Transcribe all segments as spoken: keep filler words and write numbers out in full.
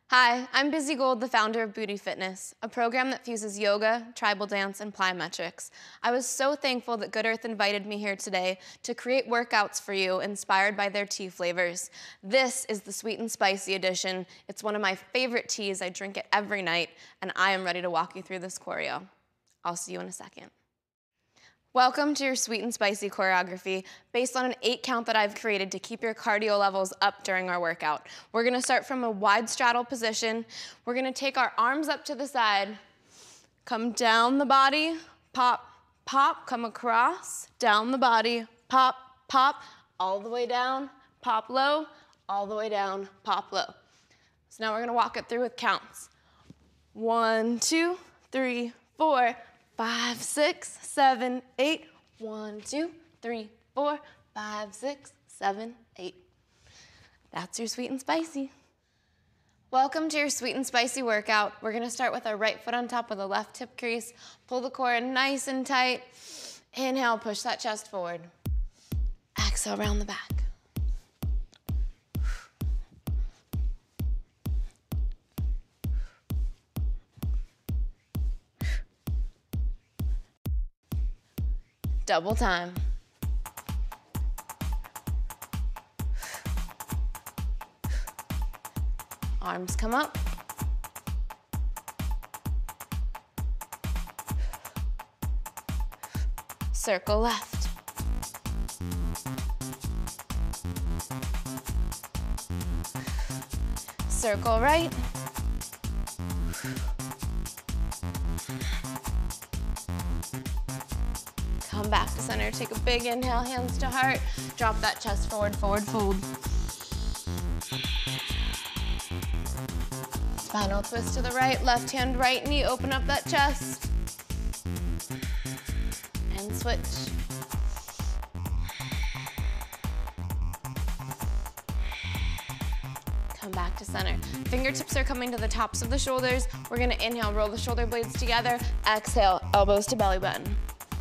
Hi, I'm Busy Gold, the founder of Booty Fitness, a program that fuses yoga, tribal dance, and plyometrics. I was so thankful that Good Earth invited me here today to create workouts for you inspired by their tea flavors. This is the sweet and spicy edition. It's one of my favorite teas. I drink it every night, and I am ready to walk you through this choreo. I'll see you in a second. Welcome to your sweet and spicy choreography based on an eight count that I've created to keep your cardio levels up during our workout. We're gonna start from a wide straddle position. We're gonna take our arms up to the side, come down the body, pop, pop, come across, down the body, pop, pop, all the way down, pop low, all the way down, pop low. So now we're gonna walk it through with counts. One, two, three, four, five, six, seven, eight. One, two, three, four, five, six, seven, eight. That's your sweet and spicy. Welcome to your sweet and spicy workout. We're gonna start with our right foot on top of the left hip crease. Pull the core in nice and tight. Inhale, push that chest forward. Exhale, round the back. Double time. Arms come up. Circle left. Circle right. Come back to center, take a big inhale, hands to heart. Drop that chest forward, forward fold. Spinal twist to the right, left hand, right knee, open up that chest. And switch. Come back to center. Fingertips are coming to the tops of the shoulders. We're gonna inhale, roll the shoulder blades together. Exhale, elbows to belly button.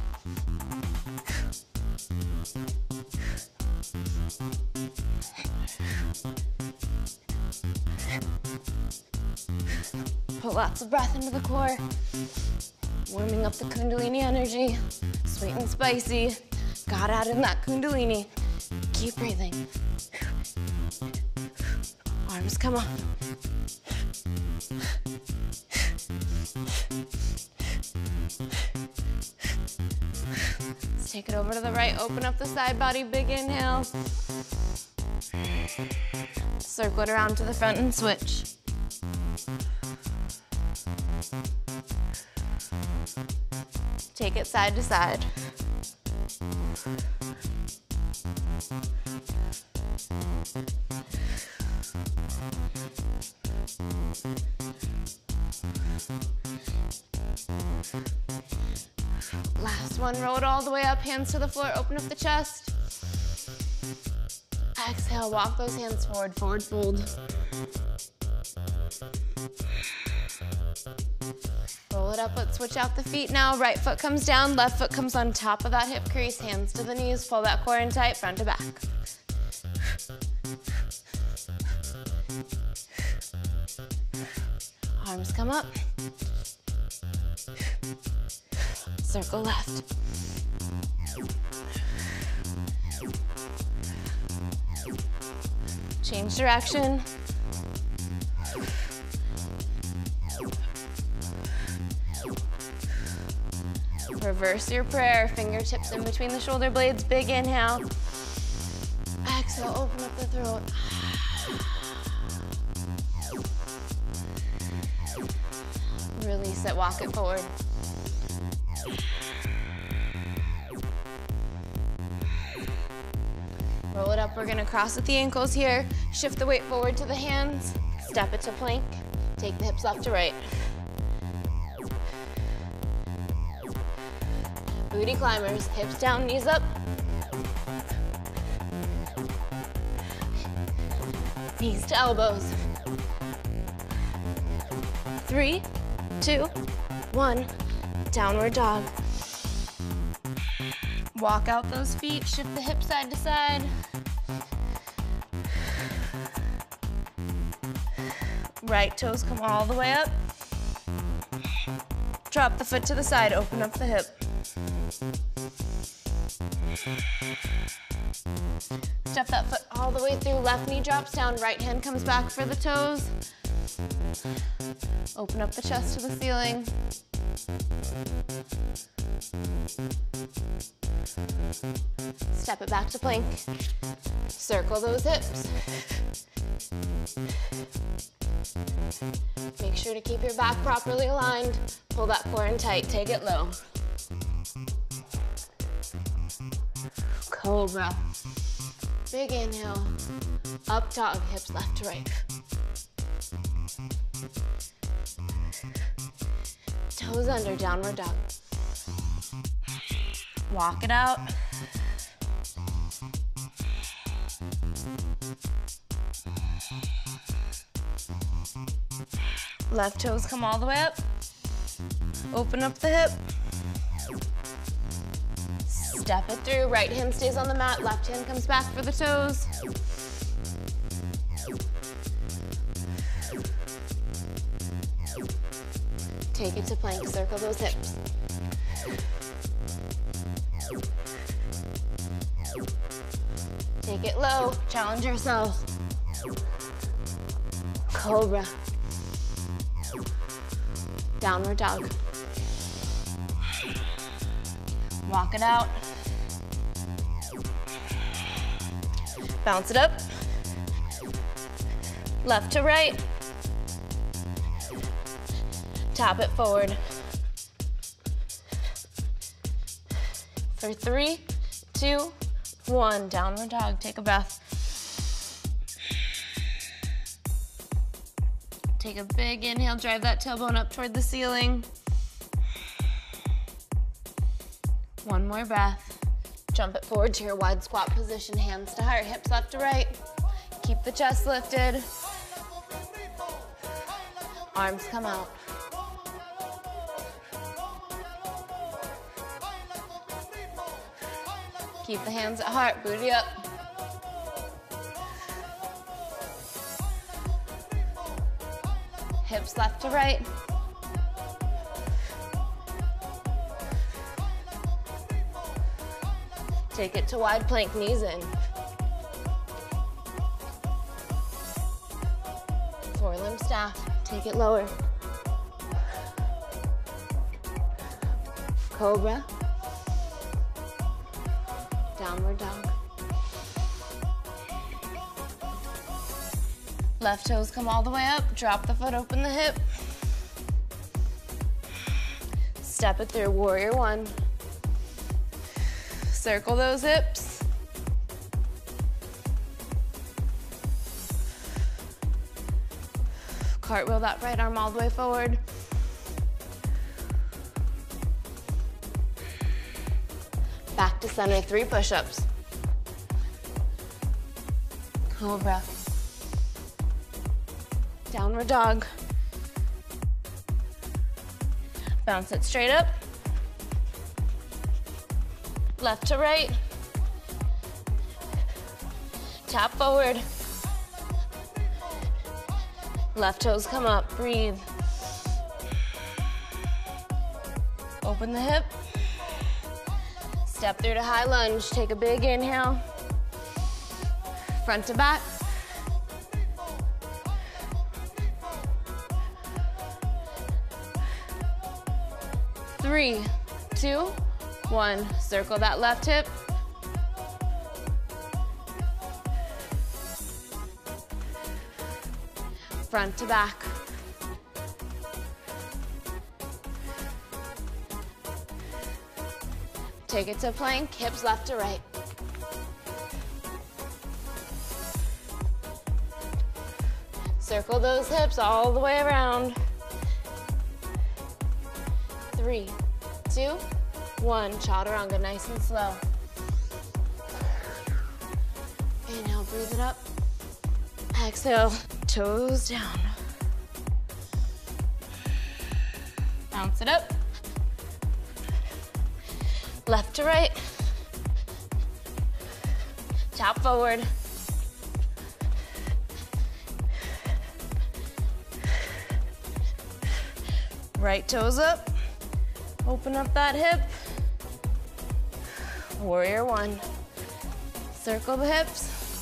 Put lots of breath into the core, warming up the Kundalini energy, sweet and spicy. Got out in that Kundalini. Keep breathing. Arms come up. Let's take it over to the right, open up the side body, big inhale. Circle it around to the front and switch. Take it side to side. Last one, roll it all the way up, hands to the floor, open up the chest. Exhale, walk those hands forward, forward fold. Roll it up, let's switch out the feet now. Right foot comes down, left foot comes on top of that hip crease, hands to the knees, pull that core in tight, front to back. Arms come up. Circle left. Change direction. Reverse your prayer, fingertips in between the shoulder blades, big inhale. Exhale, open up the throat. Release it, walk it forward. Roll it up, we're gonna cross at the ankles here. Shift the weight forward to the hands. Step it to plank. Take the hips left to right. Booty climbers, hips down, knees up. Knees to elbows. Three, two, one, downward dog. Walk out those feet, shift the hips side to side. Right toes come all the way up. Drop the foot to the side, open up the hip. Step that foot all the way through, left knee drops down, right hand comes back for the toes. Open up the chest to the ceiling. Step it back to plank. Circle those hips. Make sure to keep your back properly aligned. Pull that core in tight, take it low. Cobra. Big inhale. Up dog, hips left to right. Toes under, downward dog. Walk it out. Left toes come all the way up. Open up the hip. Step it through. Right hand stays on the mat. Left hand comes back for the toes. Take it to plank. Circle those hips. Take it low. Challenge yourself. Cobra. Downward dog. Walk it out. Bounce it up. Left to right. Tap it forward. For three, two, one. Downward dog. Take a breath. Take a big inhale, drive that tailbone up toward the ceiling. One more breath. Jump it forward to your wide squat position, hands to heart, hips left to right. Keep the chest lifted. Arms come out. Keep the hands at heart, booty up. Hips left to right. Take it to wide plank, knees in. Four-limb staff, take it lower. Cobra. Downward dog. Left toes come all the way up, drop the foot, open the hip. Step it through, warrior one. Circle those hips. Cartwheel that right arm all the way forward. Back to center, three push-ups. Cobra. Downward dog. Bounce it straight up. Left to right. Tap forward. Left toes come up, breathe. Open the hip. Step through to high lunge, take a big inhale. Front to back. Three, two, one. Circle that left hip. Front to back. Take it to plank, hips left to right. Circle those hips all the way around. Three, two, one. Chaturanga, nice and slow. Inhale, breathe it up. Exhale, toes down. Bounce it up. Left to right. Tap forward. Right toes up. Open up that hip. Warrior one. Circle the hips.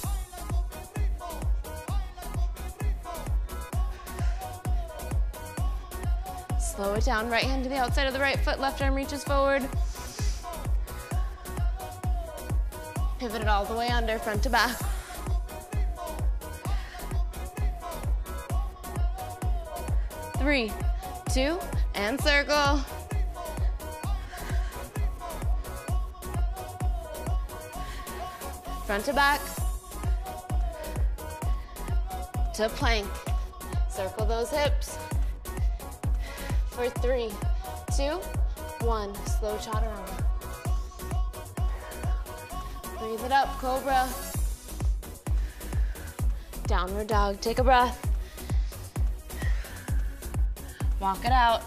Slow it down. Right hand to the outside of the right foot. Left arm reaches forward. Pivot it all the way under, front to back. Three, two, and circle. Front to back. To plank. Circle those hips. For three, two, one. Slow chaturanga. Breathe it up, cobra. Downward dog, take a breath. Walk it out.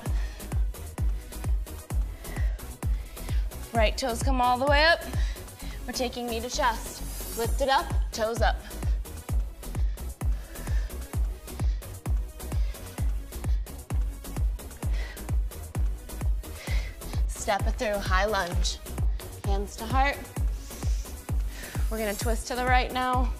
Right toes come all the way up. We're taking knee to chest. Lift it up, toes up. Step it through, high lunge. Hands to heart. We're gonna twist to the right now.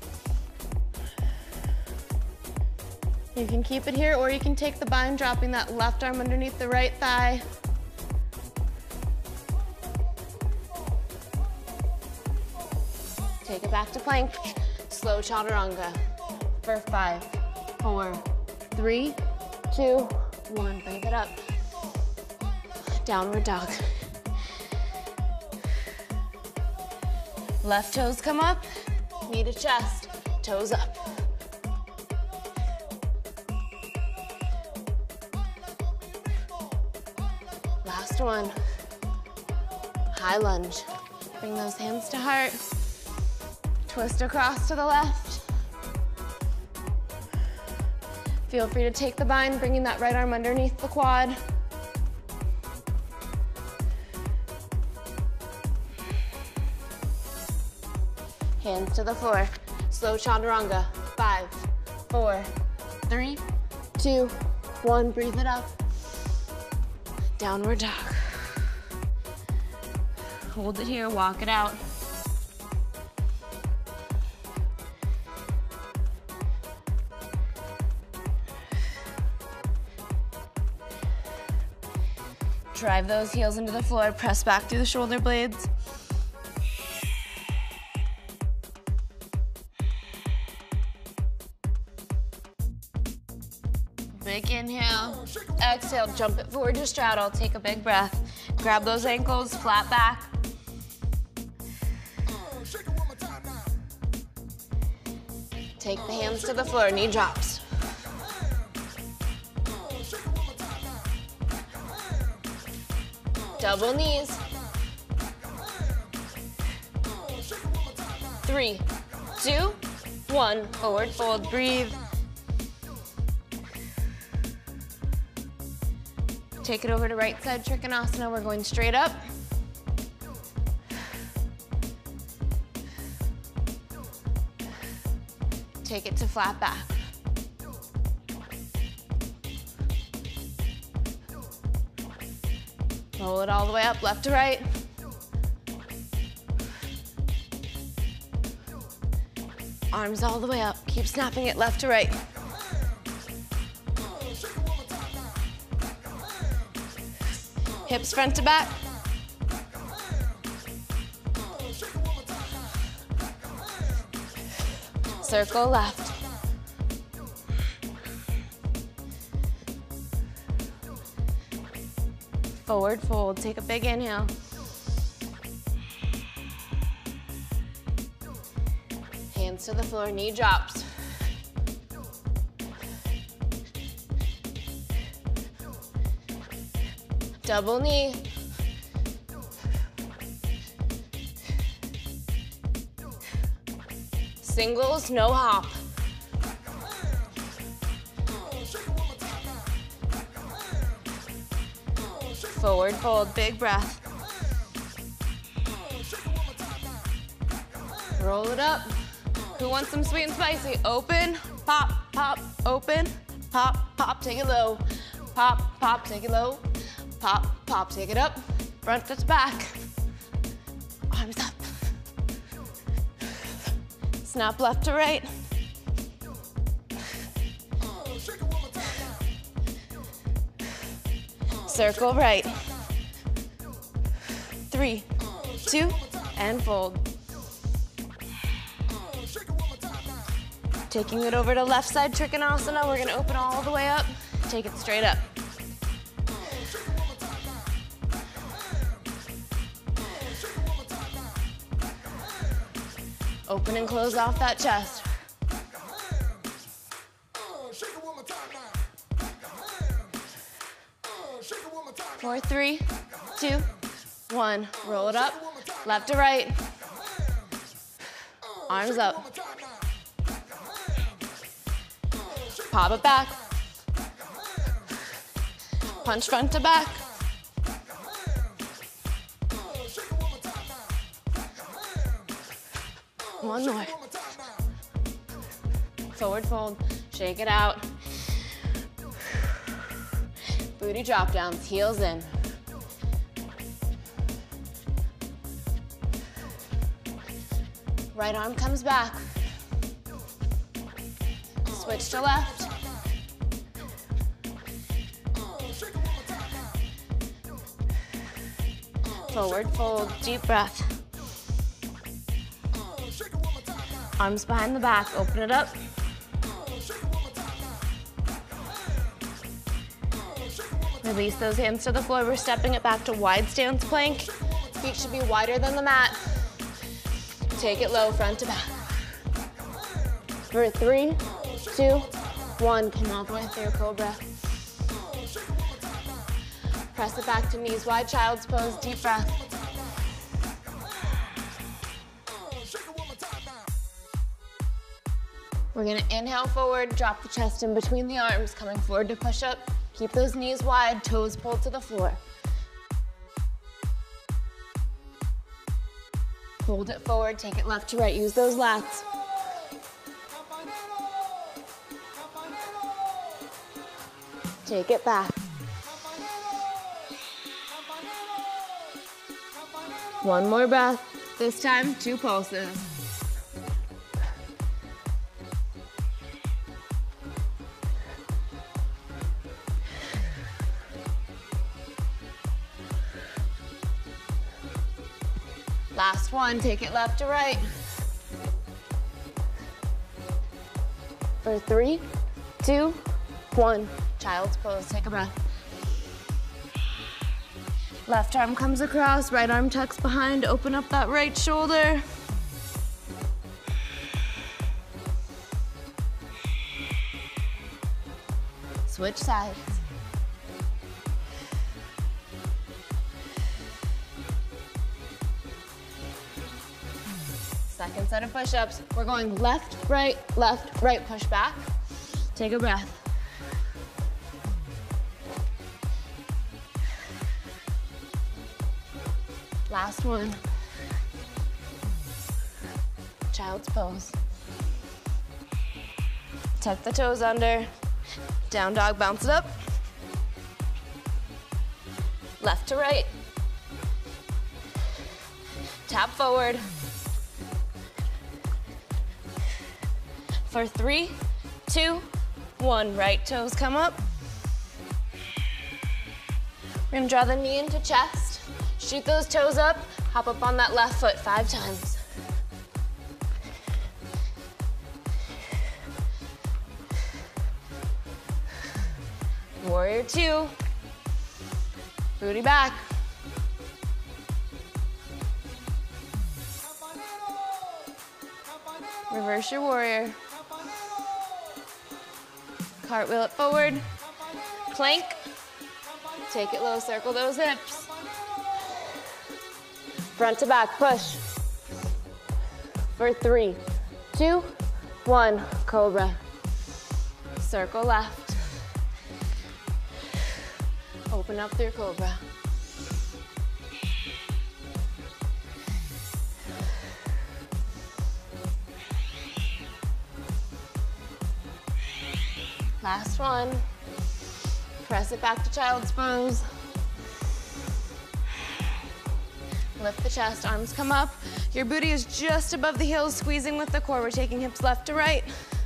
You can keep it here, or you can take the bind, dropping that left arm underneath the right thigh. Take it back to plank. Slow chaturanga for five, four, three, two, one. Breathe it up. Downward dog. Left toes come up, knee to chest, toes up. Last one. High lunge. Bring those hands to heart. Twist across to the left. Feel free to take the bind, bringing that right arm underneath the quad. Hands to the floor. Slow chaturanga. Five, four, three, two, one. Breathe it up. Downward dog. Hold it here, walk it out. Drive those heels into the floor, press back through the shoulder blades. Big inhale, exhale, jump it forward to straddle, take a big breath. Grab those ankles, flat back. Take the hands to the floor, knee drops. Double knees. Three, two, one, forward fold, breathe. Take it over to right side Trikonasana. We're going straight up. Take it to flat back. Roll it all the way up, left to right. Arms all the way up. Keep snapping it left to right. Hips front to back. Circle left. Forward fold, take a big inhale. Hands to the floor, knee drops. Double knee. Singles, no hop. Forward fold, big breath. Roll it up. Who wants some sweet and spicy? Open, pop, pop, open, pop, pop. Take it low. pop, pop, take it low. Pop, pop, take it up. Front touch back. Arms up. Snap left to right. Circle right. Three, two, and fold. Taking it over to left side Trikonasana, we're gonna open all the way up, take it straight up. Open and close off that chest. Four, three, two, one. Roll it up, left to right. Arms up. Pop it back. Punch front to back. One more. Forward fold, shake it out. Booty drop downs, heels in. Right arm comes back. Switch to left. Forward fold, deep breath. Arms behind the back, open it up. Release those hands to the floor. We're stepping it back to wide stance plank. Feet should be wider than the mat. Take it low, front to back. For three, two, one. Come all the way through, cobra. Press it back to knees wide, child's pose, deep breath. We're gonna inhale forward, drop the chest in between the arms, coming forward to push up. Keep those knees wide, toes pulled to the floor. Hold it forward, take it left to right, use those lats. Take it back. One more breath. This time, two pulses. Last one, take it left to right. For three, two, one. Child's pose, take a breath. Left arm comes across, right arm tucks behind, open up that right shoulder. Switch sides. Second set of push-ups. We're going left, right, left, right, push back. Take a breath. Last one. Child's pose. Tuck the toes under. Down dog, bounce it up. Left to right. Tap forward. For three, two, one. Right toes come up. We're gonna draw the knee into chest. Shoot those toes up. Hop up on that left foot five times. Warrior two. Booty back. Reverse your warrior. Cartwheel it forward. Plank. Take it low, circle those hips. Front to back, push. For three, two, one, cobra. Circle left. Open up through cobra. Last one. Press it back to child's pose. Lift the chest, arms come up. Your booty is just above the heels, squeezing with the core. We're taking hips left to right.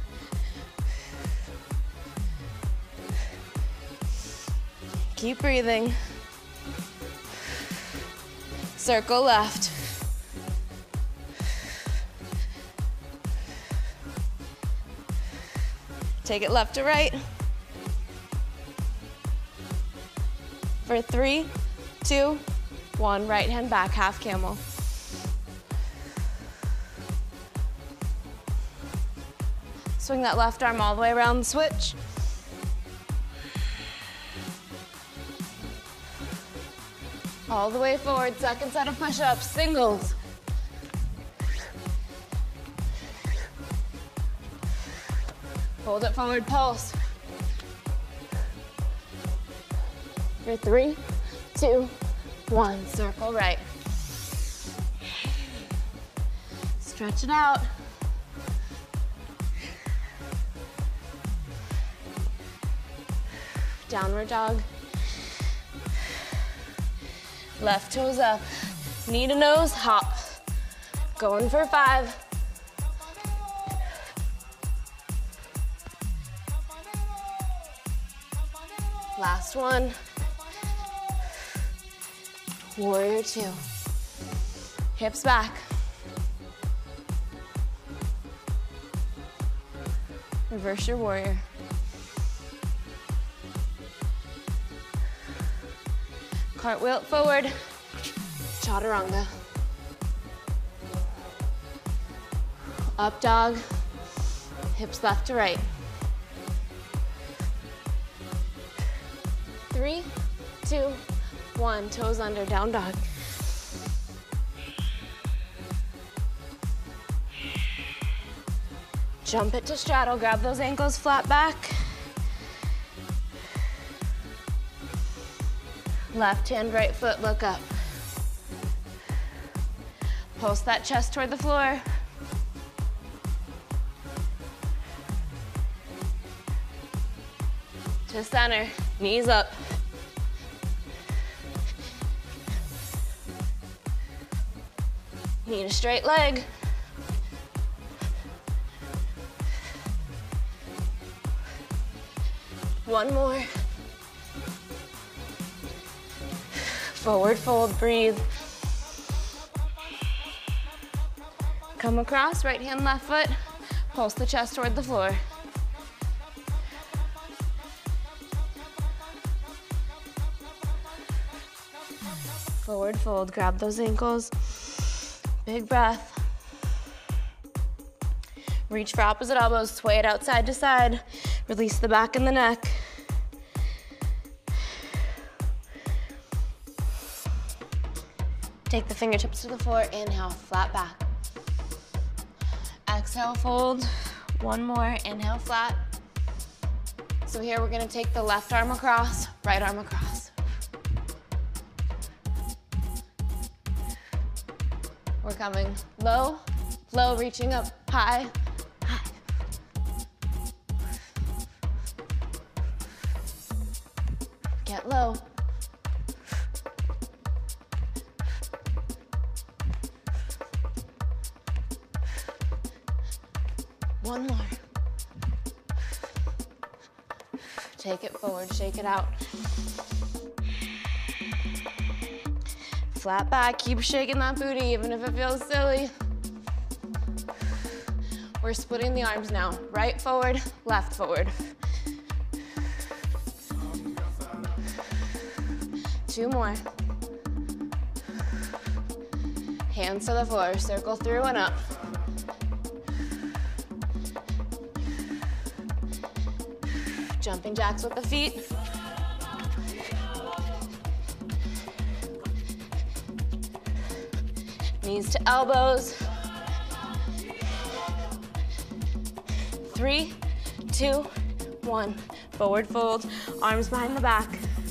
Keep breathing. Circle left. Take it left to right. For three, two, one. Right hand back, half camel. Swing that left arm all the way around the switch. All the way forward, second set of push-ups, singles. Hold it forward, pulse. For three, two, one, circle right. Stretch it out. Downward dog. Left toes up. Knee to nose, hop. Going for five. Last one. Warrior two. Hips back. Reverse your warrior. Cartwheel forward, chaturanga. Up dog, hips left to right. Three, two, one, toes under, down dog. Jump it to straddle, grab those ankles flat back. Left hand, right foot, look up. Pulse that chest toward the floor. To center, knees up. Need a straight leg. One more. Forward fold, breathe. Come across, right hand, left foot. Pulse the chest toward the floor. Forward fold, grab those ankles. Big breath. Reach for opposite elbows, sway it out side to side. Release the back and the neck. Take the fingertips to the floor, inhale, flat back. Exhale, fold. One more, inhale, flat. So here we're gonna take the left arm across, right arm across. We're coming low, low, reaching up, high, high. Get low. One more. Take it forward, shake it out. Flat back, keep shaking that booty even if it feels silly. We're splitting the arms now. Right forward, left forward. Two more. Hands to the floor, circle through and up. Jumping jacks with the feet. Knees to elbows. Three, two, one. Forward fold, arms behind the back.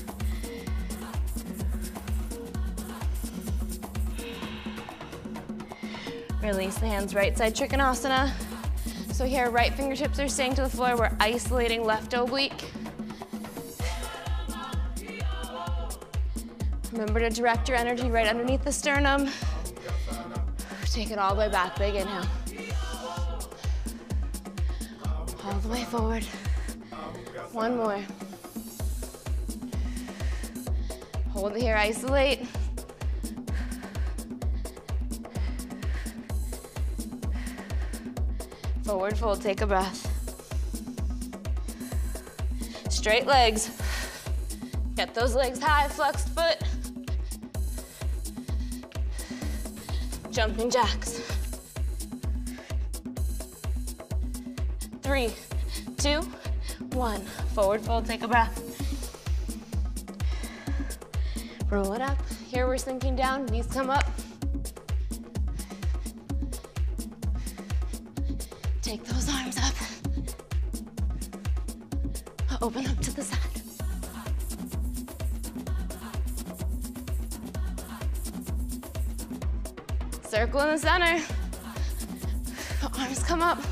Release the hands, right side Trikonasana. So here, right fingertips are staying to the floor. We're isolating left oblique. Remember to direct your energy right underneath the sternum. Take it all the way back, big inhale. All the way forward. One more. Hold here, isolate. Forward fold, take a breath. Straight legs. Get those legs high, flexed foot. Jumping jacks. Three, two, one. Forward fold, take a breath. Roll it up. Here we're sinking down, knees come up. Take those arms up. Open up to the side. Circle in the center. Arms come up.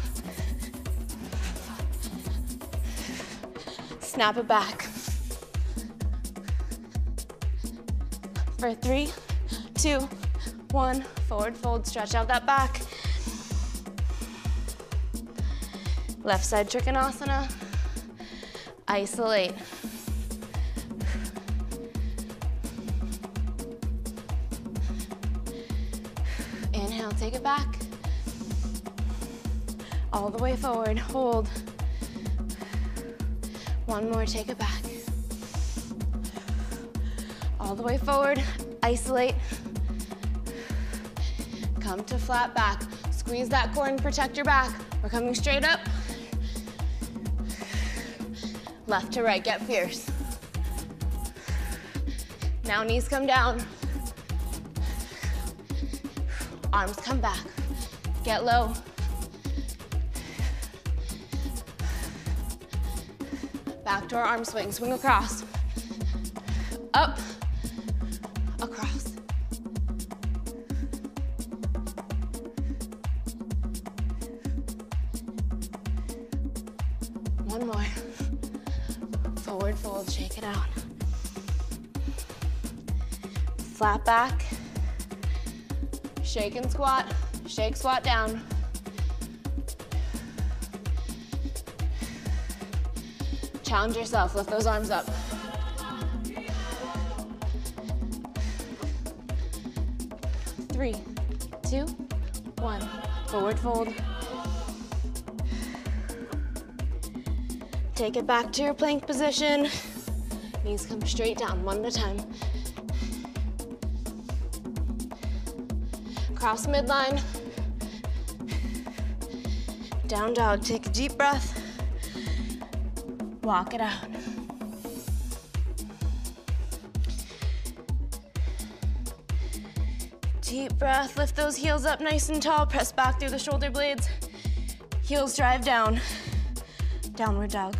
Snap it back. For three, two, one. Forward fold, stretch out that back. Left side Trikonasana. Isolate. Inhale, take it back. All the way forward, hold. One more, take it back. All the way forward, isolate. Come to flat back. Squeeze that core and protect your back. We're coming straight up. Left to right, get fierce. Now knees come down. Arms come back. Get low. Back to our arm swing. Swing across. Up. Across. One more. Forward fold, shake it out. Flat back. Shake and squat. Shake, squat down. Challenge yourself, lift those arms up. Three, two, one. Forward fold. Take it back to your plank position. Knees come straight down, one at a time. Cross midline. Down dog, take a deep breath. Walk it out. Deep breath, lift those heels up nice and tall, press back through the shoulder blades. Heels drive down, downward dog.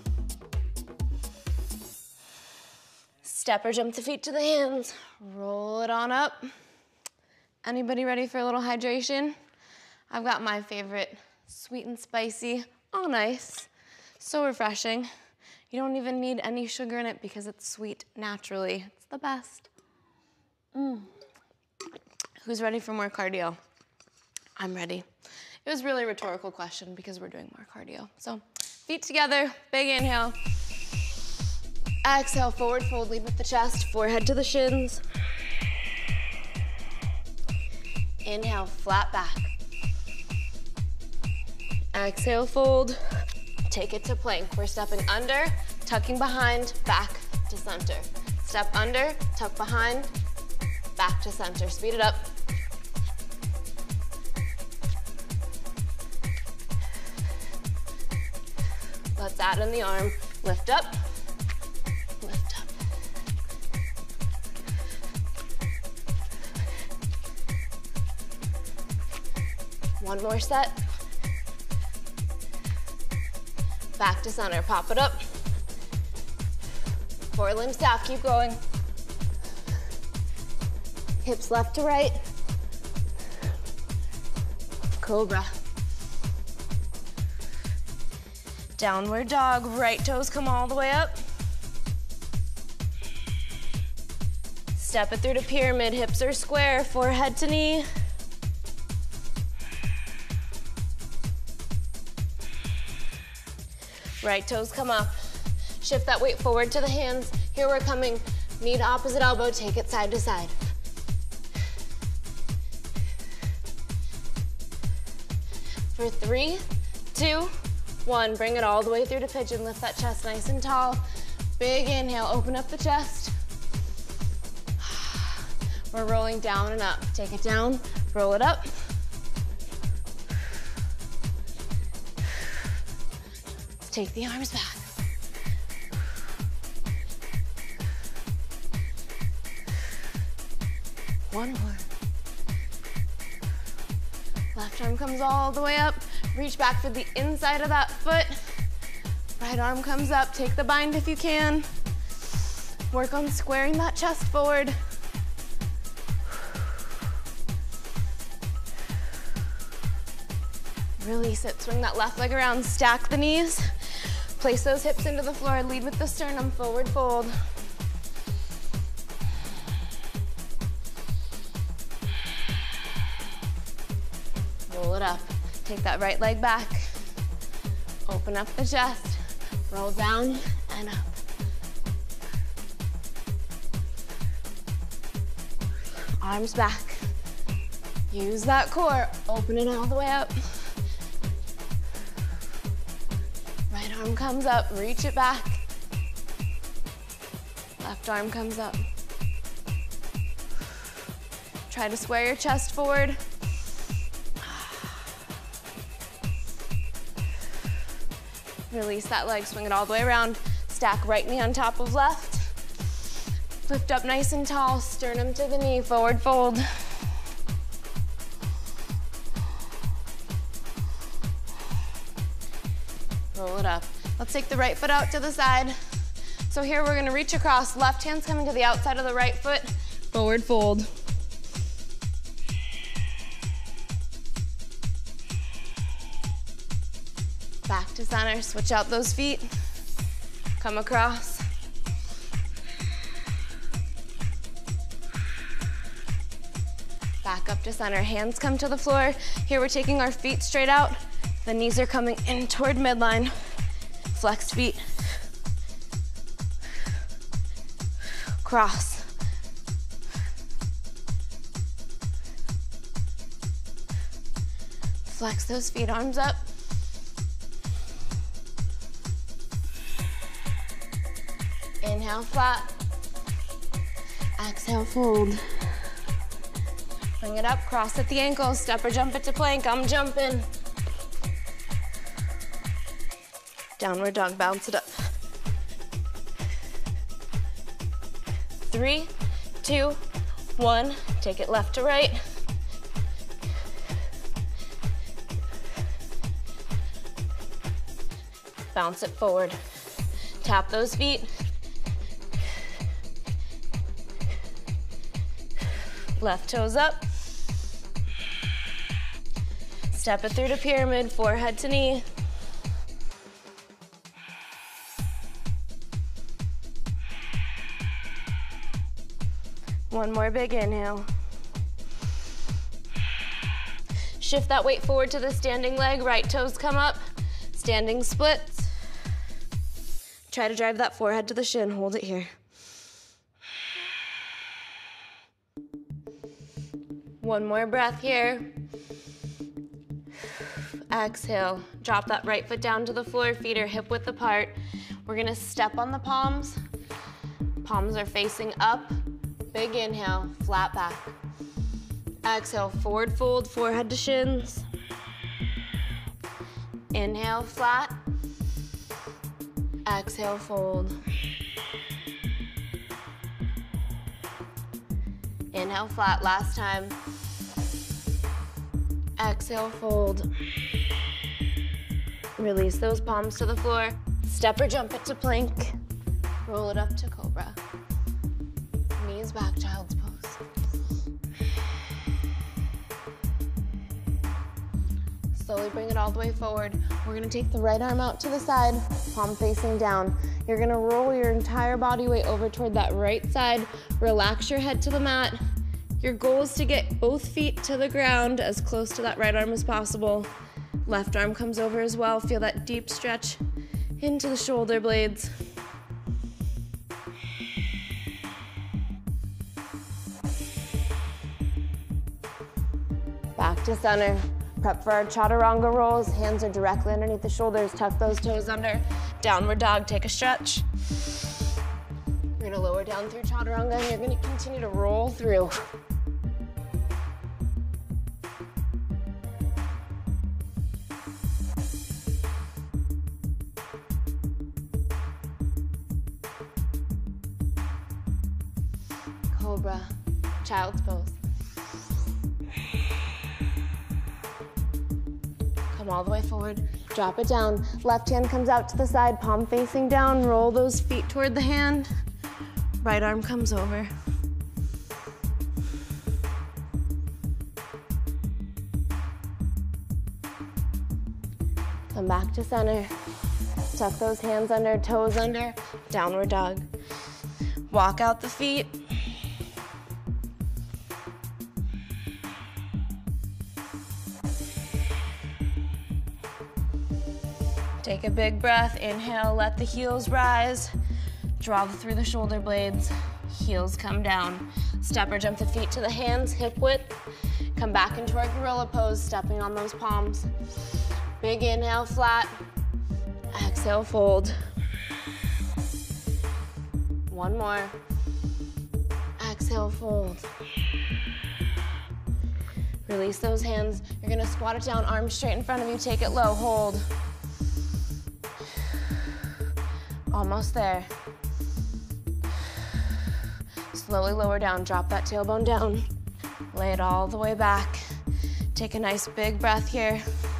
Step or jump the feet to the hands. Roll it on up. Anybody ready for a little hydration? I've got my favorite, sweet and spicy, on ice. So refreshing. You don't even need any sugar in it because it's sweet naturally. It's the best. Mm. Who's ready for more cardio? I'm ready. It was really a rhetorical question because we're doing more cardio. So feet together, big inhale. Exhale, forward fold, lead with the chest, forehead to the shins. Inhale, flat back. Exhale, fold. Take it to plank. We're stepping under, tucking behind, back to center. Step under, tuck behind, back to center. Speed it up. Let's add in the arm. Lift up, lift up. One more set. Back to center, pop it up. Four limb staff, keep going. Hips left to right. Cobra. Downward dog, right toes come all the way up. Step it through to pyramid, hips are square, forehead to knee. Right toes come up. Shift that weight forward to the hands. Here we're coming, knee to opposite elbow, take it side to side. For three, two, one, bring it all the way through to pigeon. Lift that chest nice and tall. Big inhale, open up the chest. We're rolling down and up. Take it down, roll it up. Take the arms back. One more. Left arm comes all the way up. Reach back for the inside of that foot. Right arm comes up. Take the bind if you can. Work on squaring that chest forward. Release it. Swing that left leg around. Stack the knees. Place those hips into the floor. Lead with the sternum. Forward fold. Roll it up. Take that right leg back. Open up the chest. Roll down and up. Arms back. Use that core. Open it all the way up. Right arm comes up. Reach it back. Left arm comes up. Try to square your chest forward. Release that leg, swing it all the way around. Stack right knee on top of left. Lift up nice and tall, sternum to the knee, forward fold. Roll it up. Let's take the right foot out to the side. So here we're gonna reach across, left hand's coming to the outside of the right foot, forward fold. Back to center, switch out those feet. Come across. Back up to center, hands come to the floor. Here we're taking our feet straight out. The knees are coming in toward midline. Flexed feet. Cross. Flex those feet, arms up. Inhale, flat. Exhale, fold. Bring it up, cross at the ankles, step or jump it to plank. I'm jumping. Downward dog, bounce it up. Three, two, one. Take it left to right. Bounce it forward. Tap those feet. Left toes up. Step it through to pyramid, forehead to knee. One more big inhale. Shift that weight forward to the standing leg, right toes come up, standing splits. Try to drive that forehead to the shin, hold it here. One more breath here. Exhale, drop that right foot down to the floor, feet are hip width apart. We're gonna step on the palms. Palms are facing up. Big inhale, flat back. Exhale, forward fold, forehead to shins. Inhale, flat. Exhale, fold. Inhale, flat, last time. Exhale, fold. Release those palms to the floor. Step or jump it to plank. Roll it up to cobra. Knees back, child's pose. Slowly bring it all the way forward. We're gonna take the right arm out to the side, palm facing down. You're gonna roll your entire body weight over toward that right side. Relax your head to the mat. Your goal is to get both feet to the ground as close to that right arm as possible. Left arm comes over as well. Feel that deep stretch into the shoulder blades. Back to center. Prep for our chaturanga rolls. Hands are directly underneath the shoulders. Tuck those toes under. Downward dog, take a stretch. You're gonna lower down through chaturanga and you're gonna continue to roll through. Cobra, child's pose. Come all the way forward, drop it down. Left hand comes out to the side, palm facing down. Roll those feet toward the hand. Right arm comes over. Come back to center. Tuck those hands under, toes under, downward dog. Walk out the feet. Take a big breath, inhale, let the heels rise. Draw through the shoulder blades, heels come down. Step or jump the feet to the hands, hip width. Come back into our gorilla pose, stepping on those palms. Big inhale, flat. Exhale, fold. One more. Exhale, fold. Release those hands. You're gonna squat it down, arms straight in front of you, take it low, hold. Almost there. Slowly lower down, drop that tailbone down. Lay it all the way back. Take a nice big breath here.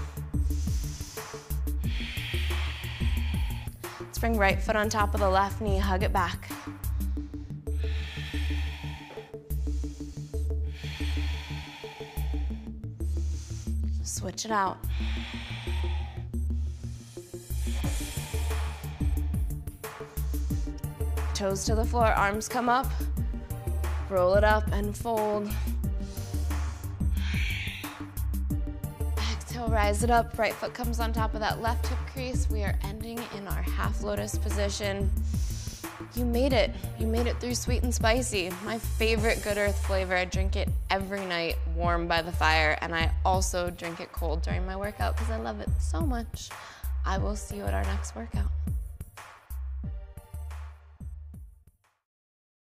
Let's bring right foot on top of the left knee, hug it back. Switch it out. Toes to the floor, arms come up. Roll it up and fold. Exhale, rise it up. Right foot comes on top of that left hip crease. We are ending in our half lotus position. You made it. You made it through sweet and spicy. My favorite Good Earth flavor. I drink it every night, warm by the fire, and I also drink it cold during my workout because I love it so much. I will see you at our next workout.